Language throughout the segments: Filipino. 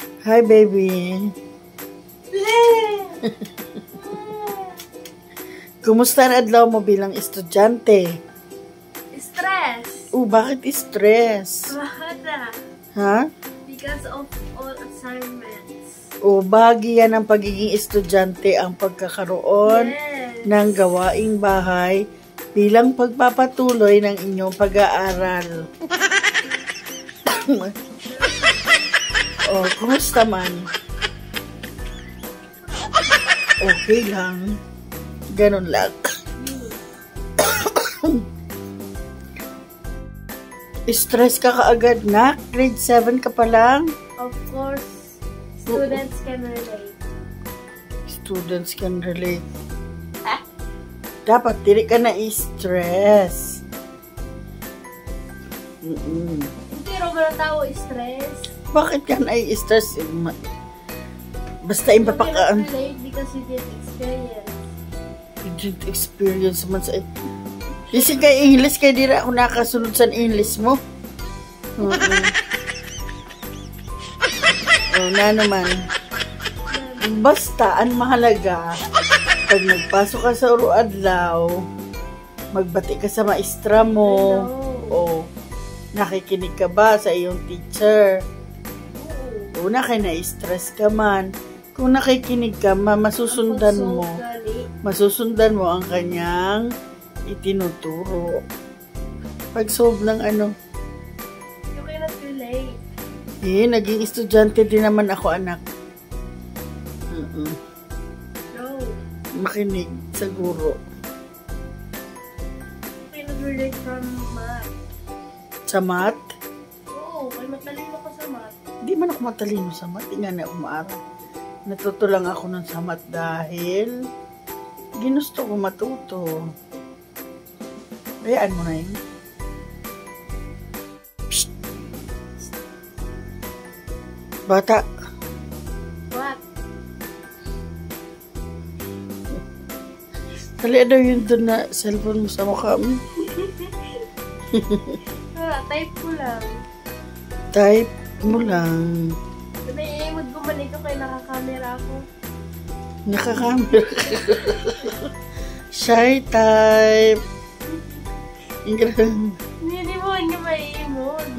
Hi, baby. Kumusta ang adlaw mo bilang estudyante? Stress. Bakit stress? Bakit na? Ha? Because of all assignments. Bahagi yan ng pagiging estudyante ang pagkakaroon ng gawaing bahay bilang pagpapatuloy ng inyong pag-aaral. Kumusta man? Okay lang. Ganun lang. Stress ka kaagad na? Grade 7 ka pa lang? Of course, students can relate. Students can relate. Dapat dili ka na i-stress. Hindi ro ba tao stress? Bakit ka na i-stress? Basta impapakaan. You cannot relate because you didn't experience. You didn't experience man sa... Kasi kay English, kay dira ako nakasunod sa English mo. Na naman. Basta, ang mahalaga, pag nagpasok ka sa adlaw, magbati ka sa maestra mo. Nakikinig ka ba sa iyong teacher? Una kay na-stress ka man. Kung nakikinig ka, masusundan mo. Masusundan mo ang kanyang itinuturo. Pag-solve ng ano? You cannot relate. Naging estudyante din naman ako, anak. No. Makinig sa guro. You cannot relate from math. Sa math? Oo, kaya matalino ka sa math. Hindi man ako matalino sa math. Hindi nga na umaaral. Natuto lang ako nun sa math dahil ginusto ko matuto. Hayaan mo na yun. Psst! Bata. What? Kali daw yun doon na cellphone mo sa mukha mo. Type ko lang. Type mo lang. Sabi, maggumanig ko kaya nakakamera ako. Nakakamera. Shy type. Hindi mo nga maiimod.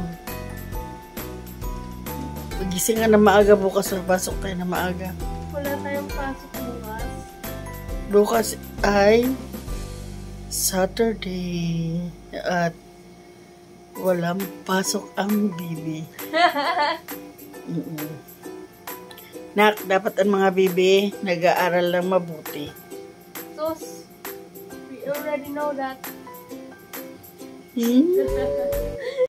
Pagising nga na maaga bukas, pasok tayo na maaga. Wala tayong pasok bukas. Bukas ay Saturday at walang pasok ang bibi. Nak, dapat ang mga bibi nag-aaral lang mabuti. Sus, we already know that.